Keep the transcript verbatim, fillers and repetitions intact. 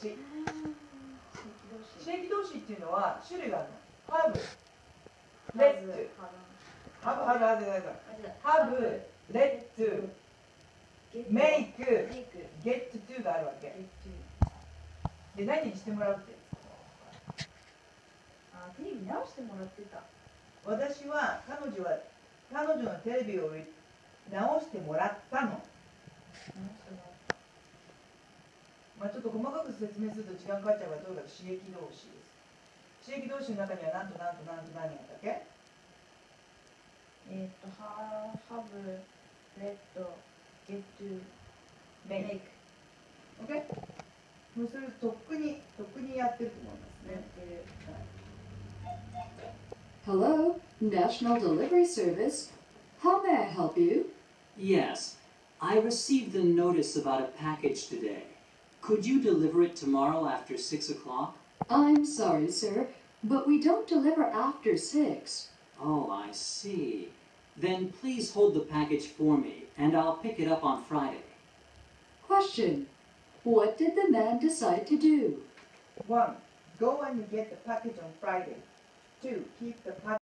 詞。刺激動詞っていうのは種類があるの。have、let、have、have、have、let、make、get to があるわけ。で、何にしてもらうって。 あ、テレビ直してもらってた。 私は、彼女は、彼女のテレビを直してもらったの。直してもらった。まあちょっと細かく説明すると時間かかっちゃうから、とにかく刺激動詞です。刺激動詞の中には何と何と何と何があったっけ？ えっと、は、have、let、get to、make。 OK？ もうそれとっくに、とっくにやってると思いますね。 やってる。 Hello, National Delivery Service. How may I help you? Yes, I received a notice about a package today. Could you deliver it tomorrow after six o'clock? I'm sorry, sir, but we don't deliver after six. Oh, I see. Then please hold the package for me, and I'll pick it up on Friday. Question. What did the man decide to do? One, go and get the package on Friday. Two, keep the package